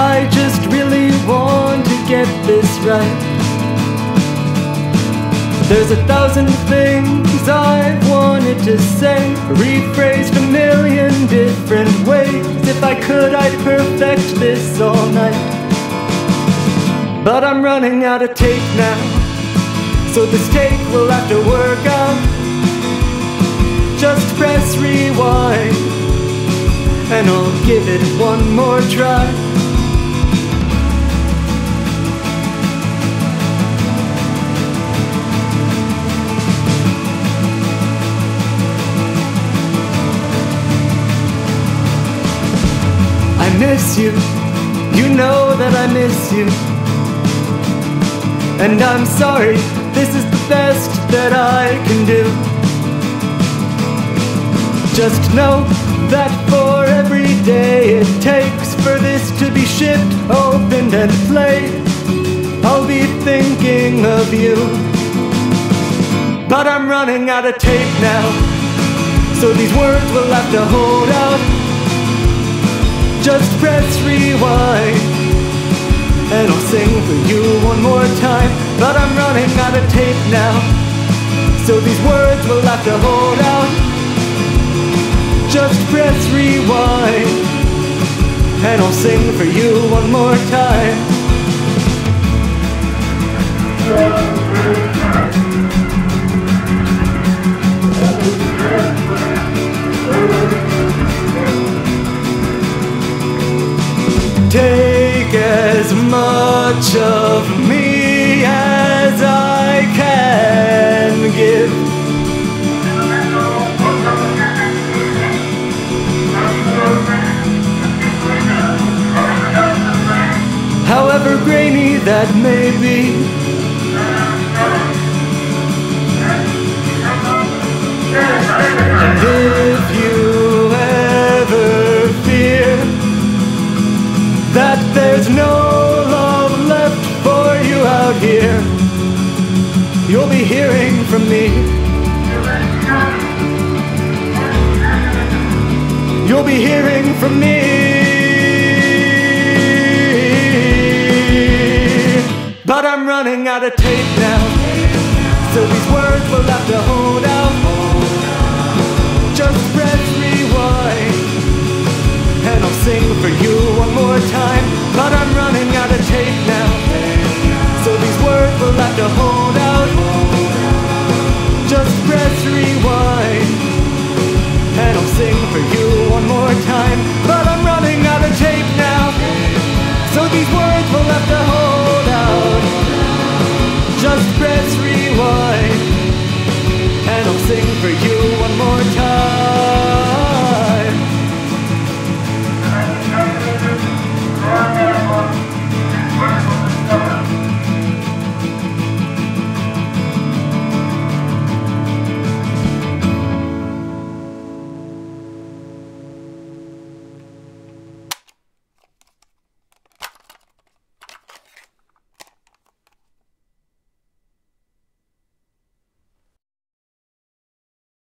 I just really want to get this right. There's 1,000 things I've wanted to say, rephrased a million different ways. If I could, I'd perfect this all night. But I'm running out of tape now, so this take will have to work out. Just press rewind, and I'll give it one more try. I miss you, you know that I miss you. And I'm sorry, this is the best that I can do. Just know that for every day it takes for this to be shipped, opened and played, I'll be thinking of you. But I'm running out of tape now, so these words will have to hold out. Just press rewind, and I'll sing for you one more time. But I'm running out of tape now, so these words will have to hold out. Just press rewind, and I'll sing for you one more time. Take as much of me as I can give. However grainy that may be. And if you ever fear that there's no love left for you out here, you'll be hearing from me. You'll be hearing from me. But I'm running out of tape now, so these words will have to hold out. Just press rewind, and I'll sing for you one more time. But I'm running out of tape now,